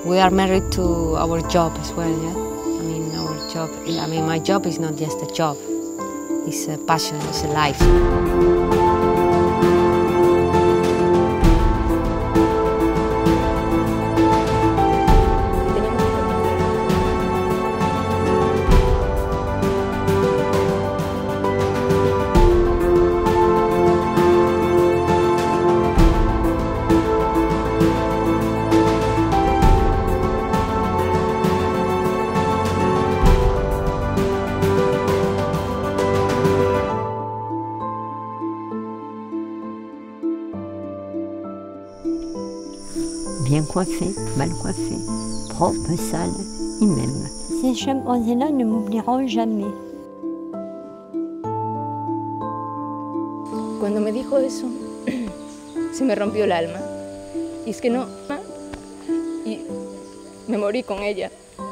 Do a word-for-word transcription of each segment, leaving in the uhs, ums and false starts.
We are married to our job as well, yeah? I mean, our job, I mean, my job is not just a job. It's a passion, it's a life. Bien coiffé, mal coiffé, propre, sale, il m'aime. Ces chimpanzés-là ne m'oublieront jamais. Cuando me dijo eso, se me rompió el alma. Y es que no, y me morí con ella.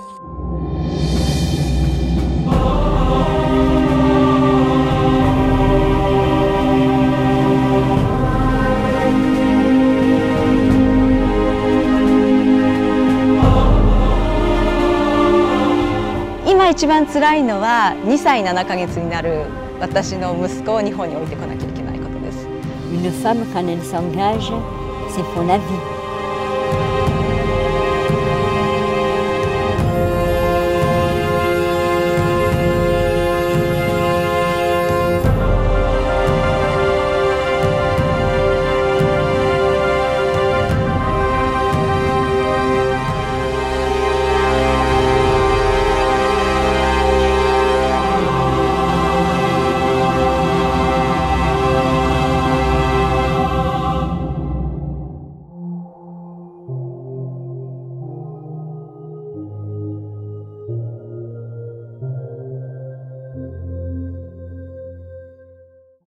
今一番辛いのはにさいななかげつになる私の息子を日本に置いてこなきゃいけないことです。 Une femme, quand elle s'engage, c'est pour la vie.